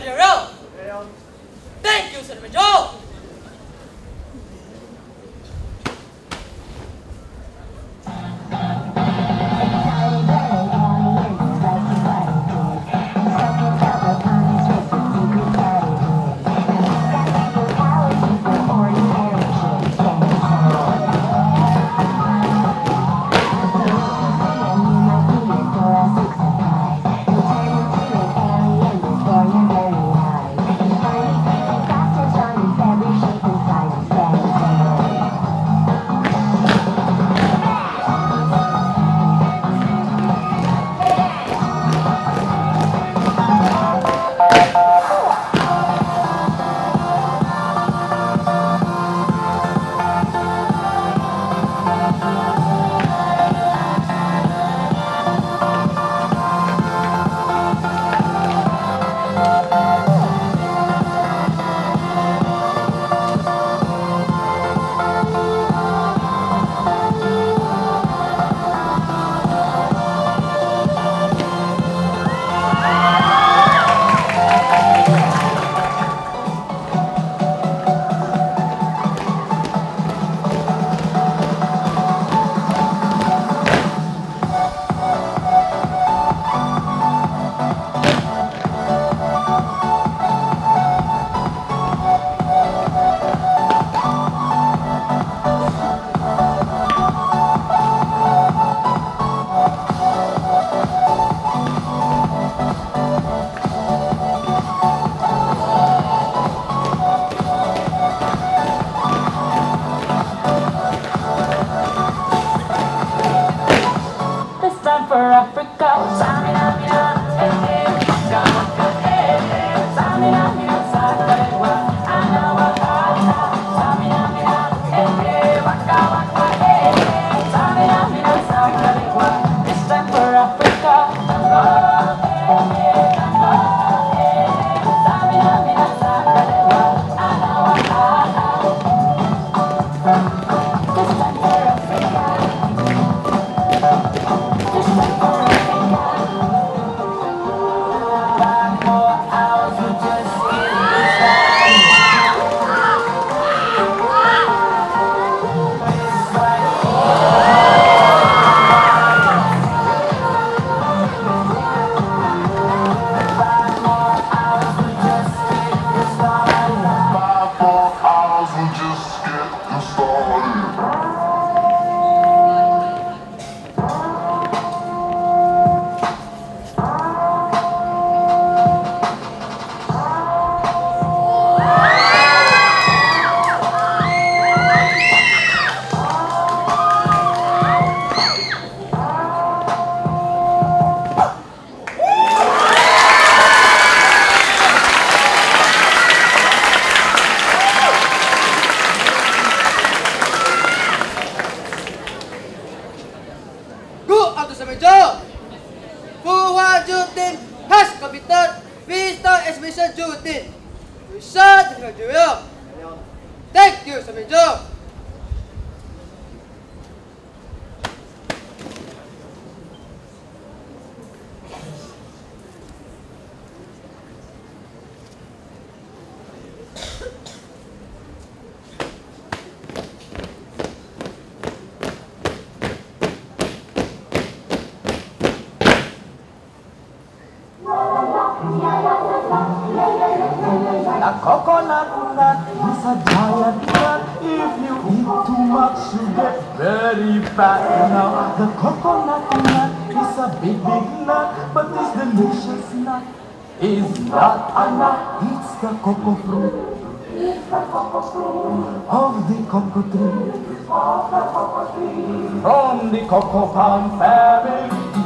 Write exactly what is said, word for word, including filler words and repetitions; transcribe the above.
General. Thank you, Sir Major. Thank you, Sir Major. A coconut nut is a giant nut. If you eat too much, you get very fat. Now the coconut nut is a big, big nut, but this delicious nut is not a nut. It's the cocoa fruit. It's the cocoa fruit of the cocoa tree. Of the cocoa tree. From the cocoa palm family.